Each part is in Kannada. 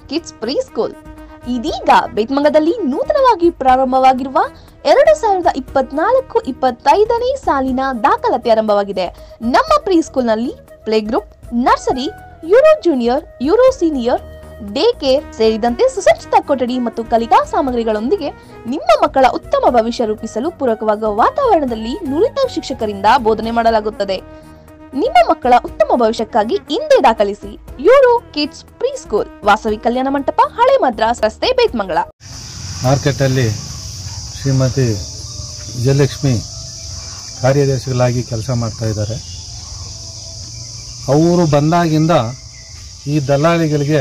ಕಿಡ್ಸ್ ಪ್ರೀ ಸ್ಕೂಲ್ ಇದೀಗ ಬೇತ್ಮಂಗದಲ್ಲಿ ನೂತನವಾಗಿ ಪ್ರಾರಂಭವಾಗಿರುವ 2024-25ನೇ ಸಾಲಿನ ದಾಖಲಾತಿ ಆರಂಭವಾಗಿದೆ. ನಮ್ಮ ಪ್ರೀ ಸ್ಕೂಲ್ನಲ್ಲಿ play group, nursery, Euro junior, Euro senior, day care ಸೇರಿದಂತೆ ಸುಸಜ್ಜಿತ ಕೊಠಡಿ ಮತ್ತು ಕಲಿಕಾ ಸಾಮಗ್ರಿಗಳೊಂದಿಗೆ ನಿಮ್ಮ ಮಕ್ಕಳ ಉತ್ತಮ ಭವಿಷ್ಯ ರೂಪಿಸಲು ಪೂರಕವಾಗುವ ವಾತಾವರಣದಲ್ಲಿ ನುರಿತ ಶಿಕ್ಷಕರಿಂದ ಬೋಧನೆ ಮಾಡಲಾಗುತ್ತದೆ. ನಿಮ್ಮ ಮಕ್ಕಳ ಉತ್ತಮ ಭವಿಷ್ಯಕ್ಕಾಗಿ ಇಂದೇ ದಾಖಲಿಸಿ. Euro kids pre school, Vasavi Kalyana Mantapa, ಹಳೆ ಮದ್ರಾಸ್ ರಸ್ತೆ, ಬೇತ್ಮಂಗಲ. ಮಾರ್ಕೆಟ್ ಅಲ್ಲಿ ಶ್ರೀಮತಿ ವಿಜಯಲಕ್ಷ್ಮಿ ಕಾರ್ಯದರ್ಶಿಗಳಾಗಿ ಕೆಲಸ ಮಾಡ್ತಾ ಇದ್ದಾರೆ. ಅವರು ಬಂದಾಗಿಂದ ಈ ದಲ್ಲಾಳಿಗಳಿಗೆ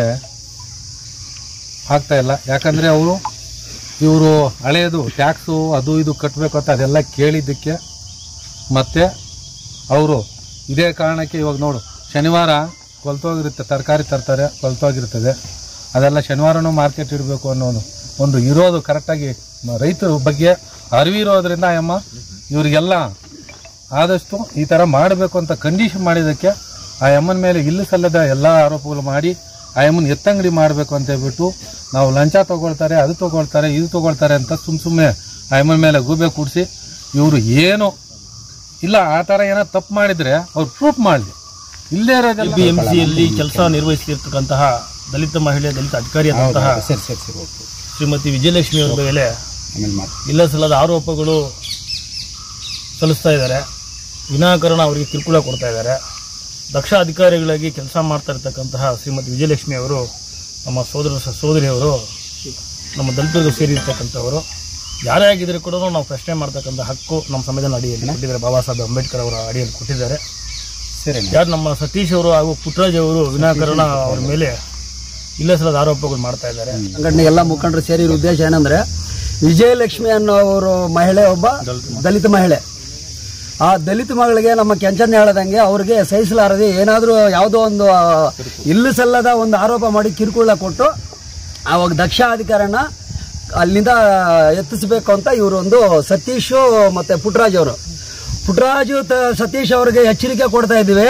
ಆಗ್ತಾ ಇಲ್ಲ. ಯಾಕಂದರೆ ಇವರು ಹಳೆಯದು ಟ್ಯಾಕ್ಸು ಅದು ಇದು ಕಟ್ಟಬೇಕು ಅಂತ ಅದೆಲ್ಲ ಕೇಳಿದ್ದಕ್ಕೆ ಮತ್ತೆ ಅವರು ಇದೇ ಕಾರಣಕ್ಕೆ ಇವಾಗ ನೋಡು, ಶನಿವಾರ ಕೊಲ್ತೋಗಿರುತ್ತೆ, ತರಕಾರಿ ತರ್ತಾರೆ, ಕೊಲ್ತೋಗಿರ್ತದೆ, ಅದೆಲ್ಲ ಶನಿವಾರನೂ ಮಾರ್ಕೆಟ್ ಇಡಬೇಕು ಅನ್ನೋದು ಒಂದು ಇರೋದು ಕರೆಕ್ಟಾಗಿ ರೈತರ ಬಗ್ಗೆ ಅರಿವಿರೋದ್ರಿಂದ ಅಮ್ಮ ಇವರಿಗೆಲ್ಲ ಆದಷ್ಟು ಈ ಥರ ಮಾಡಬೇಕು ಅಂತ ಕಂಡೀಷನ್ ಮಾಡಿದ್ದಕ್ಕೆ ಆ ಅಮ್ಮನ ಮೇಲೆ ಇಲ್ಲ ಸಲ್ಲದ ಎಲ್ಲ ಆರೋಪಗಳು ಮಾಡಿ ಆ ಅಮ್ಮನ ಎತ್ತಂಗಡಿ ಮಾಡಬೇಕು ಅಂತ ಹೇಳ್ಬಿಟ್ಟು ನಾವು ಲಂಚ ತೊಗೊಳ್ತಾರೆ, ಅದು ತೊಗೊಳ್ತಾರೆ, ಇದು ತೊಗೊಳ್ತಾರೆ ಅಂತ ಸುಮ್ಮನೆ ಆ ಅಮ್ಮನ ಮೇಲೆ ಗೂಬೆ ಕೂಡಿಸಿ ಇವರು ಏನು ಇಲ್ಲ ಆ ಥರ ಏನೋ ತಪ್ಪು ಮಾಡಿದರೆ ಅವ್ರು ಪ್ರೂಫ್ ಮಾಡಲಿ. ಇಲ್ಲೇ ಇರೋದೆಲ್ಲ BMCಯಲ್ಲಿ ಕೆಲಸ ನಿರ್ವಹಿಸಿರ್ತಕ್ಕಂತಹ ದಲಿತ ಮಹಿಳೆ, ದಲಿತ ಅಧಿಕಾರಿಯಾದಂತಹ ಶ್ರೀಮತಿ ವಿಜಯಲಕ್ಷ್ಮಿ ಅವರ ಮೇಲೆ ಇಲ್ಲ ಸಲ್ಲದ ಆರೋಪಗಳು ಸಲ್ಲಿಸ್ತಾ ಇದ್ದಾರೆ. ವಿನಾಕಾರಣ ಅವರಿಗೆ ಕಿರುಕುಳ ಕೊಡ್ತಾ ಇದ್ದಾರೆ. ದಕ್ಷ ಅಧಿಕಾರಿಗಳಾಗಿ ಕೆಲಸ ಮಾಡ್ತಾ ಇರ್ತಕ್ಕಂತಹ ಶ್ರೀಮತಿ ವಿಜಯಲಕ್ಷ್ಮಿ ಅವರು ನಮ್ಮ ಸೋದರಿಯವರು, ನಮ್ಮ ದಲಿತರಿಗೆ ಸೇರಿರ್ತಕ್ಕಂಥವರು. ಯಾರೇ ಆಗಿದ್ರೂ ಕೂಡ ನಾವು ಪ್ರಶ್ನೆ ಮಾಡ್ತಕ್ಕಂಥ ಹಕ್ಕು ನಮ್ಮ ಸಂವಿಧಾನ ಅಡಿಯಲ್ಲಿ ಕೊಟ್ಟಿದ್ದಾರೆ. ಬಾಬಾ ಸಾಹೇಬ್ ಅಂಬೇಡ್ಕರ್ ಅವರ ಅಡಿಯಲ್ಲಿ ಕೊಟ್ಟಿದ್ದಾರೆ. ಯಾರು ನಮ್ಮ ಸತೀಶ್ ಅವರು ಹಾಗೂ ಪುಟ್ಟರಾಜ್ ಅವರು ವಿನಾಕಾರಣ ಅವರ ಮೇಲೆ ಇಲ್ಲ ಸಲ್ಲದ ಆರೋಪಗಳು ಮಾಡ್ತಾ ಇದ್ದಾರೆ. ಸಂಘಟನೆ ಎಲ್ಲ ಮುಖಂಡರು ಸೇರಿರೋ ಉದ್ದೇಶ ಏನಂದ್ರೆ, ವಿಜಯಲಕ್ಷ್ಮಿ ಅನ್ನೋರು ಮಹಿಳೆ ಒಬ್ಬ ದಲಿತ ಮಹಿಳೆ. ಆ ದಲಿತ ಮಗಳಿಗೆ ನಮ್ಮ ಕೆಂಚನ್ ಹೇಳದಂಗೆ ಅವ್ರಿಗೆ ಸಹಿಸಲಾರದೆ ಏನಾದರೂ ಯಾವುದೋ ಒಂದು ಇಲ್ಲ ಸಲ್ಲದ ಒಂದು ಆರೋಪ ಮಾಡಿ ಕಿರುಕುಳ ಕೊಟ್ಟು ಆವಾಗ ದಕ್ಷ ಅಧಿಕಾರನ ಅಲ್ಲಿಂದ ಎತ್ತಿಸಬೇಕು ಅಂತ ಇವರೊಂದು ಸತೀಶು ಮತ್ತೆ ಪುಟ್ಟರಾಜು ಸತೀಶ್ ಅವರಿಗೆ ಎಚ್ಚರಿಕೆ ಕೊಡ್ತಾ ಇದ್ದೀವಿ.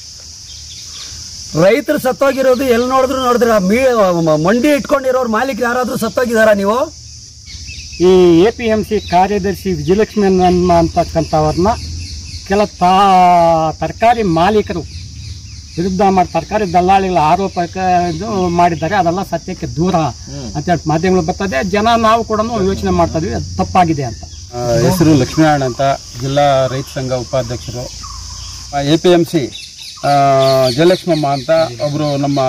ರೈತರು ಸತ್ತೋಗಿರೋದು ಎಲ್ಲಿ ನೋಡಿದ್ರೆ ಮಂಡಿ ಇಟ್ಕೊಂಡಿರೋರು ಮಾಲೀಕರು ಯಾರಾದ್ರೂ ಸತ್ತೋಗಿದಾರ? ನೀವು ಈ APMC ಕಾರ್ಯದರ್ಶಿ ವಿಜಯಲಕ್ಷ್ಮಿ ಅಂತಕ್ಕಂಥವ್ರನ್ನ ಕೆಲ ತರಕಾರಿ ಮಾಲೀಕರು ವಿರುದ್ಧ ಮಾಡಿ ತರಕಾರಿ ದಲ್ಲಾಳಿಗಳ ಆರೋಪ ಮಾಡಿದ್ದಾರೆ. ಅದೆಲ್ಲ ಸತ್ಯಕ್ಕೆ ದೂರ ಅಂತೇಳಿ ಮಾಧ್ಯಮಗಳು ಬರ್ತದೆ. ಜನ ನಾವು ಕೂಡ ಯೋಚನೆ ಮಾಡ್ತಾ ಇದ್ವಿ, ಅದು ತಪ್ಪಾಗಿದೆ ಅಂತ. ಹೆಸರು ಲಕ್ಷ್ಮೀನಾರಾಯಣ ಅಂತ, ಜಿಲ್ಲಾ ರೈತ ಸಂಘ ಉಪಾಧ್ಯಕ್ಷರು. APMC ಜಯಲಕ್ಷ್ಮಮ್ಮ ಅಂತ ಒಬ್ಬರು ನಮ್ಮ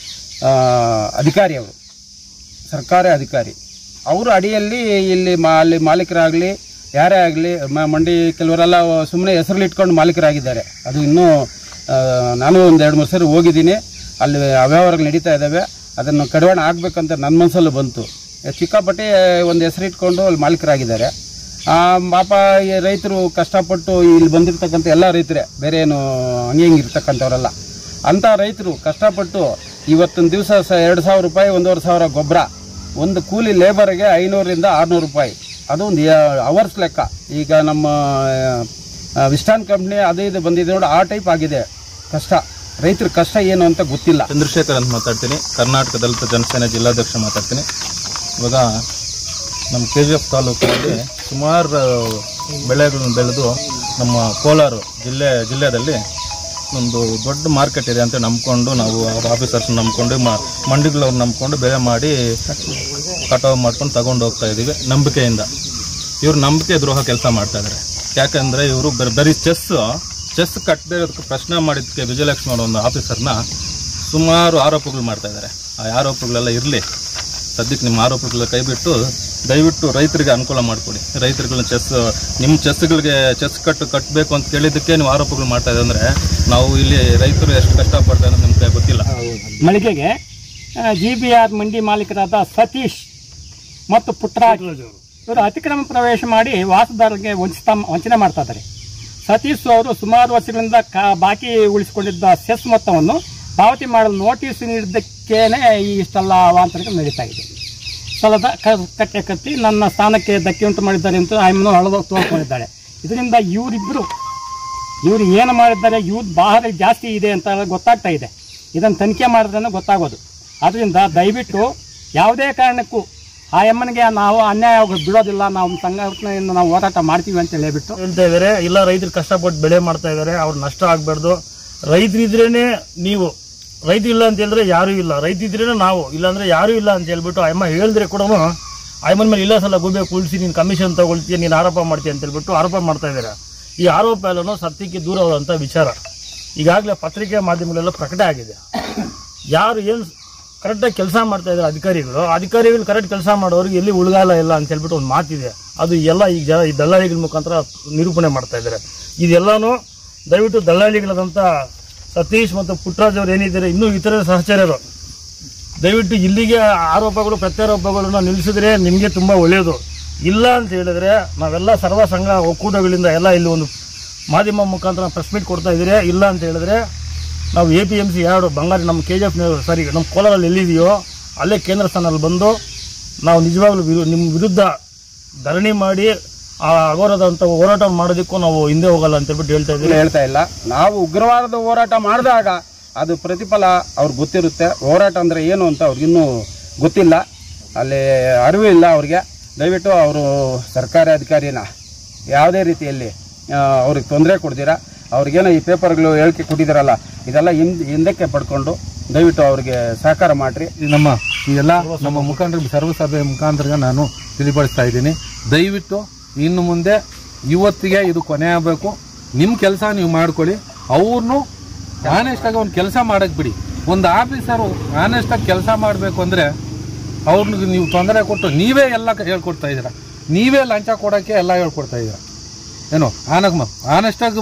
ಅಧಿಕಾರಿ, ಅವರು ಸರ್ಕಾರಿ ಅಧಿಕಾರಿ. ಅವರ ಅಡಿಯಲ್ಲಿ ಇಲ್ಲಿ ಅಲ್ಲಿ ಮಾಲೀಕರಾಗಲಿ ಯಾರೇ ಆಗಲಿ ಮಂಡಿ ಕೆಲವರೆಲ್ಲ ಸುಮ್ಮನೆ ಹೆಸರಲ್ಲಿ ಇಟ್ಕೊಂಡು ಮಾಲೀಕರಾಗಿದ್ದಾರೆ. ಅದು ಇನ್ನೂ ನಾನು ಒಂದು 2-3 ಸರಿ ಹೋಗಿದ್ದೀನಿ. ಅಲ್ಲಿ ಅವ್ಯವಹಾರಗಳು ನಡೀತಾ ಇದ್ದಾವೆ. ಅದನ್ನು ಕಡಿವಾಣ ಆಗಬೇಕಂತ ನನ್ನ ಮನಸ್ಸಲ್ಲೂ ಬಂತು. ಚಿಕ್ಕಾಪಟ್ಟಿ ಒಂದು ಹೆಸರು ಇಟ್ಕೊಂಡು ಅಲ್ಲಿ ಮಾಲೀಕರಾಗಿದ್ದಾರೆ. ಪಾಪ ಈ ರೈತರು ಕಷ್ಟಪಟ್ಟು ಇಲ್ಲಿ ಬಂದಿರತಕ್ಕಂಥ ಎಲ್ಲ ರೈತರೇ, ಬೇರೆ ಏನು ಹಂಗಿರ್ತಕ್ಕಂಥವರೆಲ್ಲ. ಅಂಥ ರೈತರು ಕಷ್ಟಪಟ್ಟು ಇವತ್ತಿನ ದಿವಸ 2,000 ರೂಪಾಯಿ, 1,500 ಗೊಬ್ಬರ, ಒಂದು ಕೂಲಿ ಲೇಬರ್ಗೆ 500ರಿಂದ 600 ರೂಪಾಯಿ. ಅದು ಒಂದು ಅವರ್ಸ್ ಲೆಕ್ಕ. ಈಗ ನಮ್ಮ ವಿಸ್ಟಾನ್ ಕಂಪ್ನಿ ಅದು ಇದು ಬಂದಿದೆ ನೋಡಿ, ಆ ಟೈಪ್ ಆಗಿದೆ ಕಷ್ಟ. ರೈತರ ಕಷ್ಟ ಏನು ಅಂತ ಗೊತ್ತಿಲ್ಲ. ಚಂದ್ರಶೇಖರ್ ಅಂತ ಮಾತಾಡ್ತೀನಿ, ಕರ್ನಾಟಕ ದಲಿತ ಜನಸೇನೆ ಜಿಲ್ಲಾಧ್ಯಕ್ಷ ಮಾತಾಡ್ತೀನಿ. ಇವಾಗ ನಮ್ಮ KGF ತಾಲೂಕಿನಲ್ಲಿ ಸುಮಾರು ಬೆಳೆಗಳನ್ನು ಬೆಳೆದು ನಮ್ಮ ಕೋಲಾರ ಜಿಲ್ಲೆಯಲ್ಲಿ ಒಂದು ದೊಡ್ಡ ಮಾರ್ಕೆಟ್ ಇದೆ ಅಂತ ನಂಬ್ಕೊಂಡು ನಾವು ಆಫೀಸರ್ಸ್ ನಂಬ್ಕೊಂಡು ಮಂಡಿಗಳವ್ರು ನಂಬ್ಕೊಂಡು ಬೆಳೆ ಮಾಡಿ ಕಟಾವು ಮಾಡ್ಕೊಂಡು ತಗೊಂಡು ಹೋಗ್ತಾ ಇದ್ದೀವಿ ನಂಬಿಕೆಯಿಂದ. ಇವರು ನಂಬಿಕೆ ದ್ರೋಹ ಕೆಲಸ ಮಾಡ್ತಾ ಇದ್ದಾರೆ. ಯಾಕಂದರೆ ಇವರು ಬರೀ ಚೆಸ್ ಕಟ್ಟದೇ ಇರೋದಕ್ಕೆ ಪ್ರಶ್ನೆ ಮಾಡಿದ್ದಕ್ಕೆ ವಿಜಯಲಕ್ಷ್ಮಿ ಅವರ ಒಂದು ಆಫೀಸರ್ನ ಸುಮಾರು ಆರೋಪಗಳು ಮಾಡ್ತಾ ಇದ್ದಾರೆ. ಆ ಆರೋಪಗಳೆಲ್ಲ ಇರಲಿ, ಸದ್ಯಕ್ಕೆ ನಿಮ್ಮ ಆರೋಪಗಳ ಕೈಬಿಟ್ಟು ದಯವಿಟ್ಟು ರೈತರಿಗೆ ಅನುಕೂಲ ಮಾಡಿಕೊಡಿ. ರೈತರುಗಳನ್ನ ನಿಮ್ಮ ಚೆಸ್ಗಳಿಗೆ ಕಟ್ಟಬೇಕು ಅಂತ ಕೇಳಿದ್ದಕ್ಕೆ ನೀವು ಆರೋಪಗಳು ಮಾಡ್ತಾ ಇದ್ದಾರೆ ಅಂದರೆ ನಾವು ಇಲ್ಲಿ ರೈತರು ಎಷ್ಟು ಕಷ್ಟಪಡ್ತಾರೆ ಅನ್ನೋದು ನಿಮ್ಗೆ ಗೊತ್ತಿಲ್ಲ. ಮಳಿಗೆಗೆ GBR ಮಂಡಿ ಮಾಲೀಕರಾದ ಸತೀಶ್ ಮತ್ತು ಪುಟ್ಟರಾಜ್ ಇವರು ಅತಿಕ್ರಮ ಪ್ರವೇಶ ಮಾಡಿ ವಾಸದಾರರಿಗೆ ವಂಚನೆ ಮಾಡ್ತಾ ಇದ್ದಾರೆ. ಸತೀಶ್ ಅವರು ಸುಮಾರು ವರ್ಷಗಳಿಂದ ಬಾಕಿ ಉಳಿಸಿಕೊಂಡಿದ್ದ ಸೆಸ್ ಮೊತ್ತವನ್ನು ಪಾವತಿ ಮಾಡಲು ನೋಟಿಸ್ ನೀಡಿದ್ದಕ್ಕೇನೆ ಈ ಇಷ್ಟೆಲ್ಲ ಅವಾಂತರಗಳು ನಡೀತಾ ಇದೆ. ಸ್ಥಳದ ಕಟ್ಟೆ ಕಟ್ಟಿ ನನ್ನ ಸ್ಥಾನಕ್ಕೆ ಧಕ್ಕೆ ಉಂಟು ಮಾಡಿದ್ದಾರೆ ಅಂತ ಆಯ್ಮನ್ನು ಹಳದೋಗಿ ತೋರ್ಕೊಂಡಿದ್ದಾಳೆ. ಇದರಿಂದ ಇವರು ಏನು ಮಾಡಿದ್ದಾರೆ, ಇವ್ರು ಬಹಳ ಜಾಸ್ತಿ ಇದೆ ಅಂತ ಗೊತ್ತಾಗ್ತಾ ಇದೆ. ಇದನ್ನು ತನಿಖೆ ಮಾಡಿದ್ರೆ ಗೊತ್ತಾಗೋದು. ಅದರಿಂದ ದಯವಿಟ್ಟು ಯಾವುದೇ ಕಾರಣಕ್ಕೂ ಆ ಎಮ್ಮನಿಗೆ ನಾವು ಅನ್ಯಾಯ ಬಿಡೋದಿಲ್ಲ, ನಾವು ಸಂಘಟನೆಯಿಂದ ನಾವು ಹೋರಾಟ ಮಾಡ್ತೀವಿ ಅಂತ ಹೇಳ್ಬಿಟ್ಟು ಹೇಳ್ತಾ ಇದ್ದಾರೆ. ಇಲ್ಲ, ರೈತರು ಕಷ್ಟಪಟ್ಟು ಬೆಳೆ ಮಾಡ್ತಾ ಇದ್ದಾರೆ, ಅವ್ರು ನಷ್ಟ ಆಗಬಾರ್ದು. ರೈತರಿದ್ರೇನೆ ನೀವು, ರೈತ ಇಲ್ಲ ಅಂತ ಹೇಳಿದ್ರೆ ಯಾರೂ ಇಲ್ಲ, ರೈತ ಇದ್ರೇನೆ ನಾವು, ಇಲ್ಲಾಂದ್ರೆ ಯಾರೂ ಇಲ್ಲ ಅಂತ ಹೇಳ್ಬಿಟ್ಟು ಅಮ್ಮ ಹೇಳಿದ್ರೆ ಕೂಡ ಅಮ್ಮನ ಮೇಲೆ ಇಲ್ಲ ಸಲ ಗುಬೆ ಕುಳಿಸಿ ನೀನು ಕಮಿಷನ್ ತಗೊಳ್ತೀಯ, ನೀನು ಆರೋಪ ಮಾಡ್ತೀಯ ಅಂತ ಹೇಳ್ಬಿಟ್ಟು ಆರೋಪ ಮಾಡ್ತಾ ಇದ್ದಾರೆ. ಈ ಆರೋಪ ಎಲ್ಲನೂ ಸತ್ಯಕ್ಕೆ ದೂರವಾದಂಥ ವಿಚಾರ. ಈಗಾಗಲೇ ಪತ್ರಿಕೆ ಮಾಧ್ಯಮಗಳೆಲ್ಲ ಪ್ರಕಟ ಆಗಿದೆ. ಯಾರು ಏನು ಕರೆಕ್ಟಾಗಿ ಕೆಲಸ ಮಾಡ್ತಾ ಇದ್ದಾರೆ ಅಧಿಕಾರಿಗಳು ಕರೆಕ್ಟ್ ಕೆಲಸ ಮಾಡೋರಿಗೆ ಎಲ್ಲಿ ಉಳಿಗಾಲ ಇಲ್ಲ ಅಂತ ಹೇಳ್ಬಿಟ್ಟು ಒಂದು ಮಾತಿದೆ. ಅದು ಎಲ್ಲ ಈಗ ಈ ದಲ್ಲಾಳಿಗಳ ಮುಖಾಂತರ ನಿರೂಪಣೆ ಮಾಡ್ತಾ ಇದ್ದಾರೆ. ಇದೆಲ್ಲನೂ ದಯವಿಟ್ಟು ದಲ್ಲಾಳಿಗಳಾದಂಥ ಸತೀಶ್ ಮತ್ತು ಪುಟ್ಟರಾಜ್ ಅವರು ಏನಿದ್ದಾರೆ, ಇನ್ನೂ ಇತರ ಸಹಚರರು ದಯವಿಟ್ಟು ಇಲ್ಲಿಗೆ ಆರೋಪಗಳು ಪ್ರತ್ಯಾರೋಪಗಳನ್ನು ನಿಲ್ಲಿಸಿದ್ರೆ ನಿಮಗೆ ತುಂಬ ಒಳ್ಳೆಯದು. ಇಲ್ಲ ಅಂತ ಹೇಳಿದ್ರೆ ನಾವೆಲ್ಲ ಸರ್ವ ಸಂಘ ಒಕ್ಕೂಟಗಳಿಂದ ಎಲ್ಲ ಇಲ್ಲಿ ಒಂದು ಮಾಧ್ಯಮ ಮುಖಾಂತರ ಪ್ರೆಸ್ ಮೀಟ್ ಕೊಡ್ತಾ ಇದ್ದೀರಿ. ಇಲ್ಲ ಅಂತ ಹೇಳಿದ್ರೆ ನಾವು APMC ಎರಡು ಬಂಗಾರಿ ನಮ್ಮ KGF ನಮ್ಮ ಕೋಲಾರಲ್ಲಿ ಎಲ್ಲಿದೆಯೋ ಅಲ್ಲೇ ಕೇಂದ್ರ ಸ್ಥಾನದಲ್ಲಿ ಬಂದು ನಾವು ನಿಜವಾಗ್ಲೂ ನಿಮ್ಮ ವಿರುದ್ಧ ಧರಣಿ ಮಾಡಿ ಆ ಅಘೋರದಂಥ ಹೋರಾಟ ಮಾಡೋದಕ್ಕೂ ನಾವು ಹಿಂದೆ ಹೋಗಲ್ಲ ಅಂತ ಹೇಳ್ಬಿಟ್ಟು ಹೇಳ್ತಾ ಇಲ್ಲ. ನಾವು ಉಗ್ರವಾದದ ಹೋರಾಟ ಮಾಡಿದಾಗ ಅದು ಪ್ರತಿಫಲ ಅವ್ರಿಗೆ ಗೊತ್ತಿರುತ್ತೆ. ಹೋರಾಟ ಅಂದರೆ ಏನು ಅಂತ ಅವ್ರಿಗಿನ್ನೂ ಗೊತ್ತಿಲ್ಲ, ಅಲ್ಲಿ ಅರಿವು ಇಲ್ಲ ಅವ್ರಿಗೆ. ದಯವಿಟ್ಟು ಅವರು ಸರ್ಕಾರಿ ಅಧಿಕಾರಿನ ಯಾವುದೇ ರೀತಿಯಲ್ಲಿ ಅವ್ರಿಗೆ ತೊಂದರೆ ಕೊಡ್ತೀರಾ, ಅವ್ರಿಗೇನೋ ಈ ಪೇಪರ್ಗಳು ಹೇಳಿಕೆ ಕೊಟ್ಟಿದ್ದಾರಲ್ಲ, ಇದೆಲ್ಲ ಹಿಂದಕ್ಕೆ ಪಡ್ಕೊಂಡು ದಯವಿಟ್ಟು ಅವ್ರಿಗೆ ಸಹಕಾರ ಮಾಡಿರಿ. ಈ ಎಲ್ಲ ನಮ್ಮ ಮುಖಂಡರಿಗೆ ಸರ್ವಸಭೆ ಮುಖಾಂತರ ನಾನು ತಿಳಿಪಡಿಸ್ತಾ ಇದ್ದೀನಿ. ದಯವಿಟ್ಟು ಇನ್ನು ಮುಂದೆ ಇವತ್ತಿಗೆ ಇದು ಕೊನೆ ಆಗಬೇಕು. ನಿಮ್ಮ ಕೆಲಸ ನೀವು ಮಾಡ್ಕೊಳ್ಳಿ. ಅವ್ರನ್ನೂ ಆನೆಸ್ಟಾಗಿ ಒಂದು ಕೆಲಸ ಮಾಡಕ್ಕೆ ಬಿಡಿ. ಒಂದು ಆಫೀಸರು ಆನೆಸ್ಟಾಗಿ ಕೆಲಸ ಮಾಡಬೇಕು ಅಂದರೆ ಅವ್ರಿಗೆ ನೀವು ತೊಂದರೆ ಕೊಟ್ಟು ನೀವೇ ಎಲ್ಲ ಹೇಳ್ಕೊಡ್ತಾ ಇದ್ದೀರಾ, ನೀವೇ ಲಂಚ ಕೊಡೋಕ್ಕೆ ಎಲ್ಲ ಹೇಳ್ಕೊಡ್ತಾ ಇದ್ದೀರಾ. ಏನೋ ಆನೆಸ್ಟಾಗಿ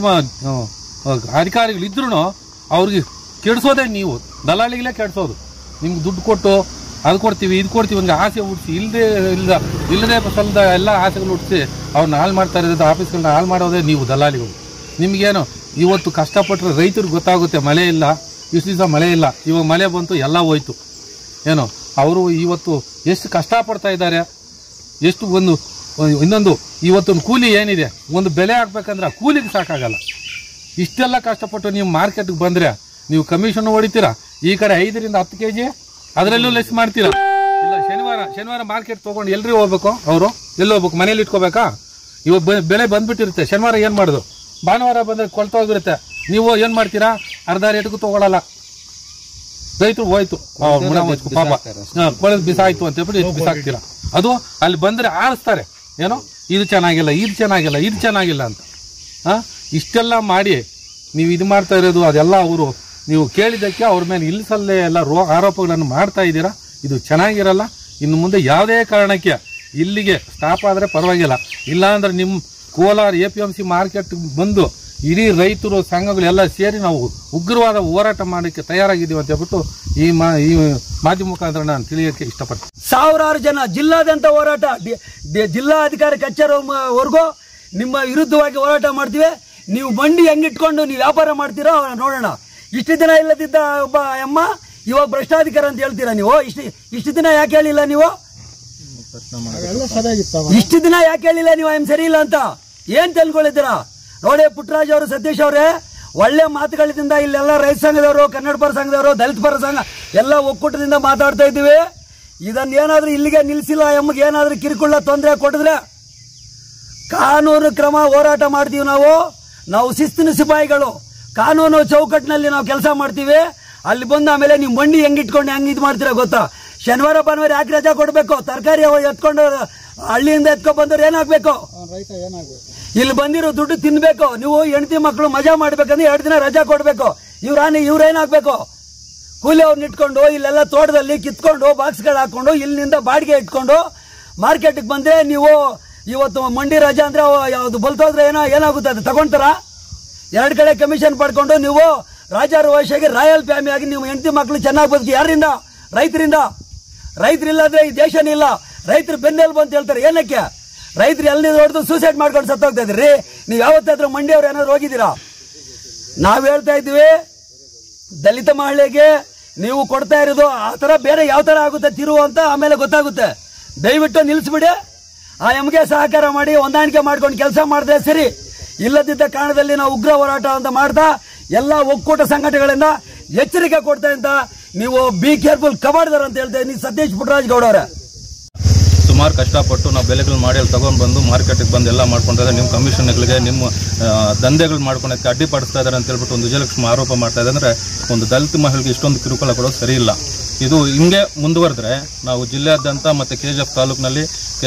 ಅಧಿಕಾರಿಗಳಿದ್ರೂ ಅವ್ರಿಗೆ ಕೆಡಿಸೋದೇ ನೀವು, ದಲ್ಲಾಳಿಗಳೇ ಕೆಡಿಸೋದು. ನಿಮ್ಗೆ ದುಡ್ಡು ಕೊಟ್ಟು ಅದು ಕೊಡ್ತೀವಿ ಇದು ಕೊಡ್ತೀವಿ ಒಂದು ಆಸೆ ಹುಟ್ಟಿಸಿ ಇಲ್ಲದೆ ಸ್ವಲ್ಪ ಎಲ್ಲ ಆಸೆಗಳು ಹುಟ್ಟಿಸಿ ಅವ್ರನ್ನ ಹಾಳು ಮಾಡ್ತಾ ಇರೋದು, ಆಫೀಸ್ಗಳನ್ನ ಹಾಳು ಮಾಡೋದೇ ನೀವು ದಲ್ಲಾಳಿಗಳು. ನಿಮಗೇನು ಇವತ್ತು ಕಷ್ಟಪಟ್ಟರೆ ರೈತರಿಗೆ ಗೊತ್ತಾಗುತ್ತೆ, ಮಳೆ ಇಲ್ಲ, ಇಷ್ಟು ದಿವಸ ಮಳೆ ಇಲ್ಲ, ಇವಾಗ ಮಳೆ ಬಂತು ಎಲ್ಲ ಹೋಯ್ತು. ಏನೋ ಅವರು ಇವತ್ತು ಎಷ್ಟು ಕಷ್ಟಪಡ್ತಾ ಇದ್ದಾರೆ, ಎಷ್ಟು ಇನ್ನೊಂದು ಇವತ್ತೊಂದು ಕೂಲಿ ಏನಿದೆ, ಒಂದು ಬೆಲೆ ಹಾಕ್ಬೇಕಂದ್ರೆ ಆ ಕೂಲಿಗೆ ಸಾಕಾಗಲ್ಲ. ಇಷ್ಟೆಲ್ಲ ಕಷ್ಟಪಟ್ಟು ನೀವು ಮಾರ್ಕೆಟ್ಗೆ ಬಂದರೆ ನೀವು ಕಮಿಷನ್ ಹೊಡಿತೀರಾ, ಈ ಕಡೆ 5ರಿಂದ 10 kg ಅದರಲ್ಲೂ ಲೆಸ್ ಮಾಡ್ತೀರಾ. ಇಲ್ಲ ಶನಿವಾರ ಮಾರ್ಕೆಟ್ ತೊಗೊಂಡು ಎಲ್ರಿ ಹೋಗ್ಬೇಕು, ಅವರು ಎಲ್ಲಿ ಹೋಗ್ಬೇಕು, ಮನೇಲಿ ಇಟ್ಕೋಬೇಕಾ? ಇವಾಗ ಬೆಳೆ ಬಂದ್ಬಿಟ್ಟಿರುತ್ತೆ. ಶನಿವಾರ ಏನು ಮಾಡೋದು, ಭಾನುವಾರ ಬಂದರೆ ಕೊಳ್ತೋಗಿರುತ್ತೆ. ನೀವು ಏನು ಮಾಡ್ತೀರಾ, ಅರ್ಧ ರೇಟ್ಗೂ ತೊಗೊಳಲ್ಲ. ರೈತರು ಹೋಯ್ತು ಪಾಪ ಕೊಳೆದು ಬಿಸಾಯ್ತು ಅಂತ ಹೇಳ್ಬಿಟ್ಟು ಬಿಸಾಕ್ತೀರಾ. ಅದು ಅಲ್ಲಿ ಬಂದರೆ ಆರಿಸ್ತಾರೆ, ಏನೋ ಇದು ಚೆನ್ನಾಗಿಲ್ಲ ಇದು ಚೆನ್ನಾಗಿಲ್ಲ ಇದು ಚೆನ್ನಾಗಿಲ್ಲ ಅಂತ. ಇಷ್ಟೆಲ್ಲ ಮಾಡಿ ನೀವು ಇದು ಮಾಡ್ತಾ ಇರೋದು ಅದೆಲ್ಲ ಅವರು ನೀವು ಕೇಳಿದ್ದಕ್ಕೆ ಅವ್ರ ಮೇಲೆ ಇಲ್ಲಿಸಲ್ಲೇ ಎಲ್ಲ ಆರೋಪಗಳನ್ನು ಮಾಡ್ತಾ ಇದ್ದೀರಾ. ಇದು ಚೆನ್ನಾಗಿರಲ್ಲ. ಇನ್ನು ಮುಂದೆ ಯಾವುದೇ ಕಾರಣಕ್ಕೆ ಇಲ್ಲಿಗೆ ಸ್ಟಾಪ್ ಆದರೆ ಪರವಾಗಿಲ್ಲ, ಇಲ್ಲಾಂದ್ರೆ ನಿಮ್ಮ ಕೋಲಾರ APMC ಮಾರ್ಕೆಟ್ ಬಂದು ಇಡೀ ರೈತರು ಸಂಘಗಳೆಲ್ಲ ಸೇರಿ ನಾವು ಉಗ್ರವಾದ ಹೋರಾಟ ಮಾಡೋಕ್ಕೆ ತಯಾರಾಗಿದ್ದೀವಿ ಅಂತ ಹೇಳ್ಬಿಟ್ಟು ಈ ಮಾಧ್ಯಮ ಮುಖಾಂತರ ನಾನು ತಿಳಿಯೋಕ್ಕೆ ಇಷ್ಟಪಡ್ತೀನಿ. ಸಾವಿರಾರು ಜನ ಜಿಲ್ಲಾದ್ಯಂತ ಹೋರಾಟ, ಜಿಲ್ಲಾಧಿಕಾರಿ ಕಚೇರಿವರೆಗೂ ನಿಮ್ಮ ವಿರುದ್ಧವಾಗಿ ಹೋರಾಟ ಮಾಡ್ತೀವಿ. ನೀವು ಮಂಡಿ ಹೆಂಗಿಟ್ಕೊಂಡು ನೀವು ವ್ಯಾಪಾರ ಮಾಡ್ತೀರೋ ನೋಡೋಣ. ಇಷ್ಟು ದಿನ ಇಲ್ಲದಿದ್ದ ಒಬ್ಬ ಅಮ್ಮ ಇವಾಗ ಭ್ರಷ್ಟಾಧಿಕಾರ ಅಂತ ಹೇಳ್ತೀರಾ ನೀವು. ಇಷ್ಟು ದಿನ ಯಾಕೆ ಹೇಳಿಲ್ಲ ನೀವು? ಇಷ್ಟು ದಿನ ಯಾಕೆ ಹೇಳಿಲ್ಲ ನೀವು ಐಮ್ ಸರಿ ಇಲ್ಲ ಅಂತ? ಏನ್ ತಿಳ್ಕೊಂಡಿದ್ದೀರಾ ನೋಡಿ. ಪುಟ್ಟರಾಜ್ ಅವರು, ಸತೀಶ್ ಅವರೇ, ಒಳ್ಳೆ ಮಾತುಗಳಿಂದ ಇಲ್ಲೆಲ್ಲ ರೈತ ಸಂಘದವರು, ಕನ್ನಡ ಪರ ಸಂಘದವರು, ದಲಿತ ಪರ ಸಂಘ ಎಲ್ಲ ಒಕ್ಕೂಟದಿಂದ ಮಾತಾಡ್ತಾ ಇದ್ದೀವಿ. ಇದನ್ನ ಏನಾದ್ರೂ ಇಲ್ಲಿಗೆ ನಿಲ್ಸಿಲ್ಲ, ಎಮ್ಮಗೆ ಏನಾದ್ರೂ ಕಿರುಕುಳ ತೊಂದರೆ ಕೊಟ್ಟಿದ್ರೆ ಕಾನೂನು ಕ್ರಮ ಹೋರಾಟ ಮಾಡ್ತೀವಿ. ನಾವು ಶಿಸ್ತಿನ ಸಿಪಾಯಿಗಳು, ಕಾನೂನು ಚೌಕಟ್ಟಿನಲ್ಲಿ ನಾವು ಕೆಲಸ ಮಾಡ್ತೀವಿ. ಅಲ್ಲಿ ಬಂದು ಆಮೇಲೆ ನೀವು ಮಂಡಿ ಹೆಂಗಿಟ್ಕೊಂಡು ಹೆಂಗ್ ಇದು ಮಾಡ್ತೀರಾ ಗೊತ್ತಾ? ಶನಿವಾರ ಭಾನುವಾರ ಯಾಕೆ ರಜಾ ಕೊಡ್ಬೇಕು? ತರಕಾರಿ ಎತ್ಕೊಂಡು ಹಳ್ಳಿಯಿಂದ ಎತ್ಕೊಂಡ್ ಬಂದವ್ರು ಏನಾಗ್ಬೇಕು? ಇಲ್ಲಿ ಬಂದಿರೋ ದುಡ್ಡು ತಿನ್ಬೇಕು. ನೀವು ಹೆಂಡತಿ ಮಕ್ಕಳು ಮಜಾ ಮಾಡ್ಬೇಕಂದ್ರೆ 2 ದಿನ ರಜಾ ಕೊಡ್ಬೇಕು. ಇವ್ರೇನಾಗ್ಬೇಕು? ಕೂಲಿ ಅವ್ರನ್ನ ಇಟ್ಕೊಂಡು ಇಲ್ಲೆಲ್ಲ ತೋಟದಲ್ಲಿ ಕಿತ್ಕೊಂಡು ಬಾಕ್ಸ್ಗಳು ಹಾಕೊಂಡು ಇಲ್ಲಿಂದ ಬಾಡಿಗೆ ಇಟ್ಕೊಂಡು ಮಾರ್ಕೆಟ್ಗೆ ಬಂದ್ರೆ ನೀವು ಇವತ್ತು ಮಂಡಿ ರಜಾ ಅಂದ್ರೆ ಯಾವ್ದು ಬಲ್ತೋದ್ರೆ ಏನಾಗುತ್ತೆ? ಅದು ತಗೊಂತಾರ? 2 ಕಡೆ ಕಮಿಷನ್ ಪಡ್ಕೊಂಡು ನೀವು ರಾಜಾರೋಷಿಯಾಗಿ ರಾಯಲ್ ಫ್ಯಾಮಿಲಿ ಆಗಿ ನೀವು ಹೆಂಡತಿ ಮಕ್ಕಳು ಚೆನ್ನಾಗಿ ಬದುಕಿ ಯಾರಿಂದ? ರೈತರಿಂದ. ರೈತರಿಲ್ಲಾಂದ್ರೆ ಈ ದೇಶನೇ ಇಲ್ಲ. ರೈತರು ಬೆನ್ನೆಲುಬು ಅಂತ ಹೇಳ್ತಾರೆ. ಏನಕ್ಕೆ? ರೈತರು ಎಲ್ಲಿ ಹೊಡೆದು ಸೂಸೈಡ್ ಮಾಡ್ಕೊಂಡು ಸತ್ತೋಗ್ತಾ ಇದ್ರಿ. ನೀವು ಯಾವತ್ತಾದ್ರೂ ಮಂಡಿಯವ್ರು ಏನಾದ್ರು ಹೋಗಿದ್ದೀರಾ? ನಾವ್ ಹೇಳ್ತಾ ಇದ್ವಿ, ದಲಿತ ಮಹಿಳೆಗೆ ನೀವು ಕೊಡ್ತಾ ಇರೋದು ಆ ತರ ಬೇರೆ ಯಾವ ತರ ಆಗುತ್ತೆ ತಿರುವು ಅಂತ ಆಮೇಲೆ ಗೊತ್ತಾಗುತ್ತೆ. ದಯವಿಟ್ಟು ನಿಲ್ಲಿಸ್ಬಿಡಿ. ಆ ಎಮ್ಗೆ ಸಹಕಾರ ಮಾಡಿ ಹೊಂದಾಣಿಕೆ ಮಾಡ್ಕೊಂಡು ಕೆಲಸ ಮಾಡಿದ್ರೆ ಸರಿ. ಇಲ್ಲದಿದ್ದ ಕಾರಣದಲ್ಲಿ ನಾವು ಉಗ್ರ ಹೋರಾಟ ಅಂತ ಮಾಡ್ತಾ ಎಲ್ಲ ಒಕ್ಕೂಟ ಸಂಘಟನೆಗಳಿಂದ ಎಚ್ಚರಿಕೆ ಕೊಡ್ತಾ ಅಂತ ನೀವು ಬಿ ಕೇರ್ಫುಲ್ ಕಮಾಡಿದಾರ ಅಂತ ಹೇಳ್ತಾ ಇದ್ದೀನಿ ಸತೀಶ್ ಪುಟ್ಟರಾಜ್ ಗೌಡ ಅವರೇ. ಸುಮಾರು ಕಷ್ಟಪಟ್ಟು ನಾವು ಬೆಲೆಗಳು ಮಾಡಿ ಅಲ್ಲಿ ತಗೊಂಡು ಬಂದು ಮಾರ್ಕೆಟಿಗೆ ಬಂದು ಎಲ್ಲ ಮಾಡ್ಕೊಂಡಿದ್ದಾರೆ. ನಿಮ್ಮ ಕಮಿಷನ್ಗಳಿಗೆ ನಿಮ್ಮ ದಂಧೆಗಳು ಮಾಡ್ಕೊಳಕ್ಕೆ ಅಡ್ಡಿಪಡಿಸ್ತಾ ಇದ್ದಾರೆ ಅಂತ ಹೇಳ್ಬಿಟ್ಟು ಒಂದು ವಿಜಯಲಕ್ಷ್ಮಿ ಆರೋಪ ಮಾಡ್ತಾ ಇದೆ. ಅಂದರೆ ಒಂದು ದಲಿತ ಮಹಿಳೆಗೆ ಇಷ್ಟೊಂದು ಕಿರುಕುಳ ಕೊಡೋದು ಸರಿ ಇಲ್ಲ. ಇದು ಹಿಂಗೆ ಮುಂದುವರೆದ್ರೆ ನಾವು ಜಿಲ್ಲೆಯಾದ್ಯಂತ ಮತ್ತು KGF ತಾಲೂಕಿನಲ್ಲಿ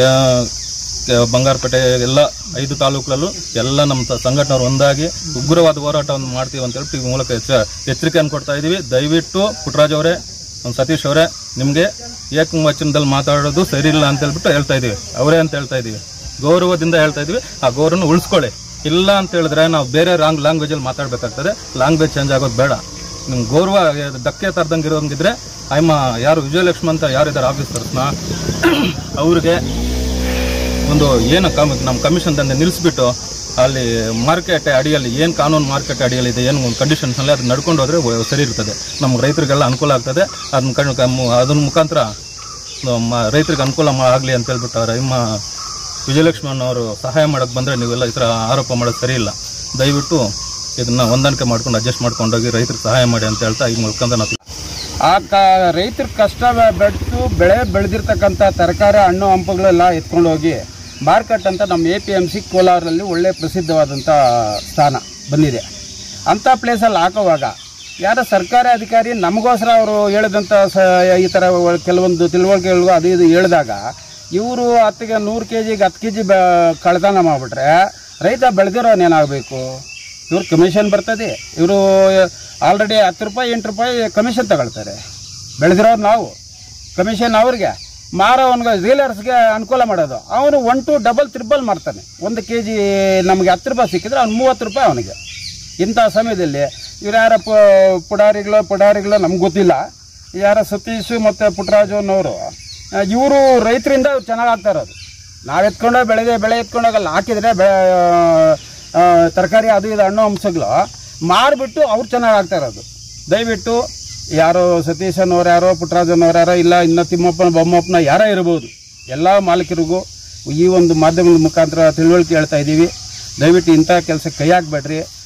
ಬಂಗಾರಪೇಟೆ ಎಲ್ಲ 5 ತಾಲೂಕುಗಳಲ್ಲೂ ಎಲ್ಲ ನಮ್ಮ ಸಂಘಟನೆಯವರು ಒಂದಾಗಿ ಉಗ್ರವಾದ ಹೋರಾಟವನ್ನು ಮಾಡ್ತೀವಿ ಅಂತ ಹೇಳ್ಬಿಟ್ಟು ಈ ಮೂಲಕ ಎಚ್ಚರಿಕೆಯನ್ನು ಕೊಡ್ತಾ ಇದ್ದೀವಿ. ದಯವಿಟ್ಟು ಪುಟ್ಟರಾಜ್ ಅವರೇ, ಸತೀಶ್ ಅವರೇ, ನಿಮಗೆ ಏಕವಚನದಲ್ಲಿ ಮಾತಾಡೋದು ಸರಿ ಇಲ್ಲ ಅಂತ ಹೇಳ್ಬಿಟ್ಟು ಹೇಳ್ತಾ ಇದೀವಿ. ಅವರೇ ಅಂತ ಹೇಳ್ತಾ ಇದೀವಿ, ಗೌರವದಿಂದ ಹೇಳ್ತಾ ಇದೀವಿ. ಆ ಗೌರವನ ಉಳಿಸ್ಕೊಳ್ಳಿ. ಇಲ್ಲ ಅಂತ ಹೇಳಿದ್ರೆ ನಾವು ಬೇರೆ ಲ್ಯಾಂಗ್ವೇಜಲ್ಲಿ ಮಾತಾಡಬೇಕಾಗ್ತದೆ. ಲ್ಯಾಂಗ್ವೇಜ್ ಚೇಂಜ್ ಆಗೋದು ಬೇಡ. ನಿಮ್ಗೆ ಗೌರವ ಧಕ್ಕೆ ತರದಂಗೆ ಇರೋಂಗಿದ್ರೆ ಅಯ್ಯಮ್ಮ ಯಾರು ವಿಜಯಲಕ್ಷ್ಮಿ ಅಂತ ಯಾರಿದ್ದಾರೆ ಆಫೀಸರ್ಸ್ನ ಅವ್ರಿಗೆ ಒಂದು ಏನು ನಮ್ಮ ಕಮಿಷನ್ ದಂಧೆ ನಿಲ್ಲಿಸ್ಬಿಟ್ಟು ಅಲ್ಲಿ ಮಾರ್ಕೆಟ್ ಅಡಿಯಲ್ಲಿ ಏನು ಕಾನೂನು ಮಾರ್ಕೆಟ್ ಅಡಿಯಲ್ಲಿ ಇದೆ, ಏನು ಒಂದು ಕಂಡೀಷನ್ಸ್ನಲ್ಲಿ ಅದು ನಡ್ಕೊಂಡು ಹೋದರೆ ಸರಿ ಇರ್ತದೆ. ನಮ್ಮ ರೈತರಿಗೆಲ್ಲ ಅನುಕೂಲ ಆಗ್ತದೆ. ಅದ್ರ ಮುಖಾಂತರ ರೈತರಿಗೆ ಅನುಕೂಲ ಆಗಲಿ ಅಂತ ಹೇಳ್ಬಿಟ್ಟು ನಿಮ್ಮ ವಿಜಯಲಕ್ಷ್ಮಿ ಅವರು ಸಹಾಯ ಮಾಡೋಕ್ಕೆ ಬಂದರೆ ನೀವೆಲ್ಲ ಈ ಥರ ಆರೋಪ ಮಾಡೋದು ಸರಿ ಇಲ್ಲ. ದಯವಿಟ್ಟು ಇದನ್ನು ಹೊಂದಾಣಿಕೆ ಮಾಡ್ಕೊಂಡು ಅಡ್ಜಸ್ಟ್ ಮಾಡ್ಕೊಂಡೋಗಿ ರೈತರಿಗೆ ಸಹಾಯ ಮಾಡಿ ಅಂತ ಹೇಳ್ತಾ ಈ ಮುಖಾಂತರ ನಾವು ರೈತರ ಕಷ್ಟ ಬೆಳೆದು ಬೆಳೆ ಬೆಳೆದಿರ್ತಕ್ಕಂಥ ತರಕಾರಿ ಹಣ್ಣು ಹಂಪಗಳೆಲ್ಲ ಎತ್ಕೊಂಡು ಹೋಗಿ ಮಾರ್ಕೆಟ್ ಅಂತ ನಮ್ಮ APMC ಕೋಲಾರಲ್ಲಿ ಒಳ್ಳೆ ಪ್ರಸಿದ್ಧವಾದಂಥ ಸ್ಥಾನ ಬಂದಿದೆ. ಅಂಥ ಪ್ಲೇಸಲ್ಲಿ ಹಾಕುವಾಗ ಯಾರ ಸರ್ಕಾರಿ ಅಧಿಕಾರಿ ನಮಗೋಸ್ಕರ ಅವರು ಹೇಳಿದಂಥ ಈ ಥರ ಕೆಲವೊಂದು ತಿಳುವಳಿಕೆಗಳಿಗೂ ಅದು ಇದು ಹೇಳಿದಾಗ ಇವರು 100 kg 10 kg ಕಳ್ತನ ಮಾಡಿಬಿಟ್ರೆ ರೈತ ಬೆಳೆದಿರೋನೇನಾಗಬೇಕು? ಇವ್ರು ಕಮಿಷನ್ ಬರ್ತದೆ. ಇವರು ಆಲ್ರೆಡಿ 10 ರೂಪಾಯಿ 8 ರೂಪಾಯಿ ಕಮಿಷನ್ ತಗೊಳ್ತಾರೆ. ಬೆಳೆದಿರೋರು ನಾವು, ಕಮಿಷನ್ ಅವ್ರಿಗೆ, ಮಾರೋವನ್ಗೆ ಡೀಲರ್ಸ್ಗೆ ಅನುಕೂಲ ಮಾಡೋದು. ಅವನು 1 to ಡಬಲ್ ತ್ರಿಬಲ್ ಮಾಡ್ತಾನೆ. 1 kg ನಮಗೆ 10 ರೂಪಾಯಿ ಸಿಕ್ಕಿದ್ರೆ ಅವ್ನು 30 ರೂಪಾಯಿ ಅವನಿಗೆ. ಇಂಥ ಸಮಯದಲ್ಲಿ ಇವ್ರು ಯಾರ ಪುಡಾರಿಗಳು ನಮ್ಗೆ ಗೊತ್ತಿಲ್ಲ. ಯಾರ ಸತೀಶ್ ಮತ್ತು ಪುಟ್ಟರಾಜು ಅನ್ನೋರು ಇವರು ರೈತರಿಂದ ಚೆನ್ನಾಗಿ ಆಗ್ತಾ ಇರೋದು. ನಾವು ಬೆಳೆ ಎತ್ಕೊಂಡೋಗಲ್ಲ ಹಾಕಿದರೆ ತರಕಾರಿ ಅದು ಇದು ಹಣ್ಣು ಹಂಸಗಳು ಮಾರಿಬಿಟ್ಟು ಅವ್ರು ಚೆನ್ನಾಗಿ ಆಗ್ತಾ ಇರೋದು. ದಯವಿಟ್ಟು ಯಾರೋ ಸತೀಶನವ್ರು ಯಾರೋ ಪುಟ್ಟರಾಜನವ್ರು ಯಾರೋ ಇಲ್ಲ ಇನ್ನು ತಿಮ್ಮಪ್ಪನ ಬೊಮ್ಮಪ್ಪನ ಯಾರೋ ಇರ್ಬೋದು, ಎಲ್ಲ ಮಾಲೀಕರಿಗೂ ಈ ಒಂದು ಮಾಧ್ಯಮದ ಮುಖಾಂತರ ತಿಳುವಳಿಕೆ ಹೇಳ್ತಾ ಇದ್ದೀವಿ. ದಯವಿಟ್ಟು ಇಂಥ ಕೆಲಸಕ್ಕೆ ಕೈ ಹಾಕಬೇಡ್ರಿ.